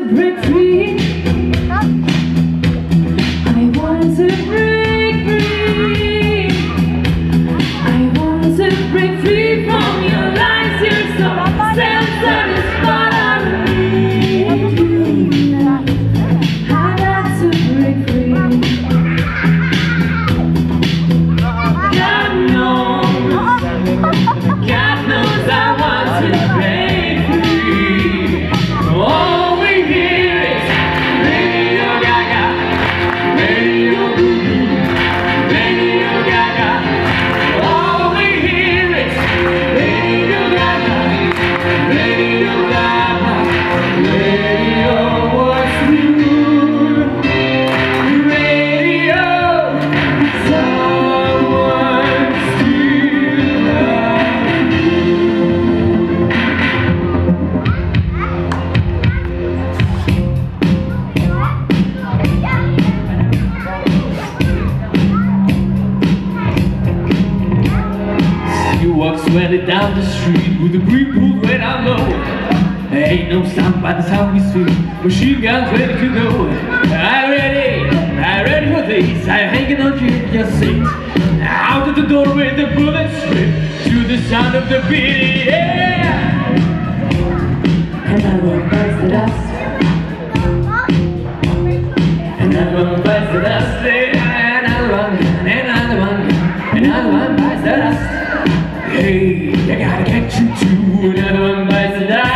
break free. I want to break free. I want to break free from your lies. You're so self-satisfied. I got to break free. God knows I want to break free. All we hear is Radio Gaga, Radio Goo-Goo, Radio Gaga. All we hear is Radio Gaga, Radio Gaga, Radio what's new, Radio someone's still love you. You walk sweaty down the street with the green pool way down low. There ain't no sound by the sound we speak. Machine guns ready to go. I'm ready for this. I'm hanging on to your seat. Out of the door with the bullets rip to the sound of the beat. Yeah. Another one bites the dust. Another one bites the dust. Another one bites the dust. Hey, I gotta get you too. Another one bites the dust.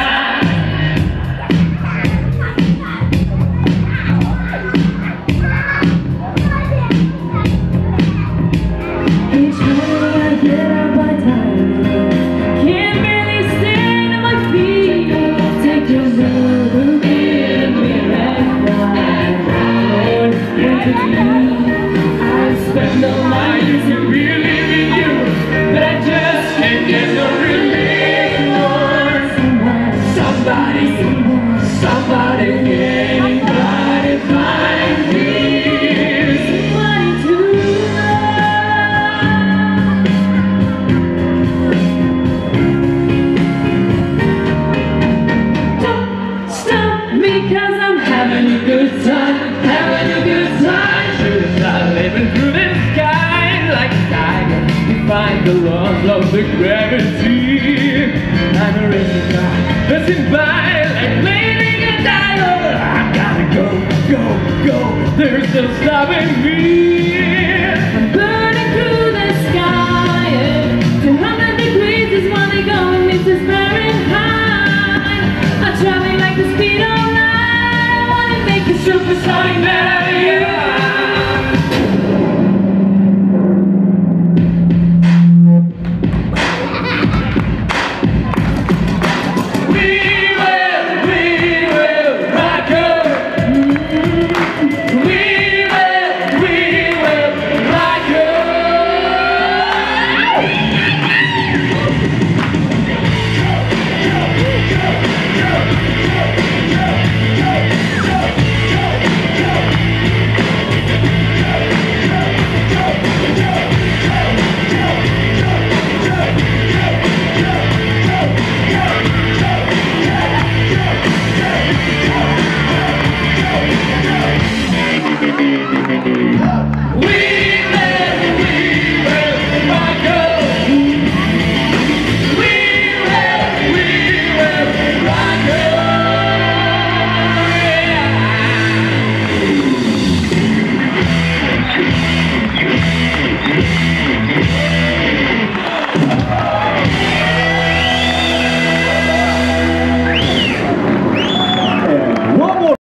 Each morning I get up by time. Can't barely stand on my feet. Take your love and give me right back. Lord, what to do? I spend all my years to really be you, but I just can't get no relief. Lord, somebody, anybody find me somebody to love. Don't stop me 'cause I'm having a good time, Should start living through the sky like a tiger. Defying the laws of the gravity. I'm a racing car passing by like leaving a diver. I gotta go. There's no stopping me.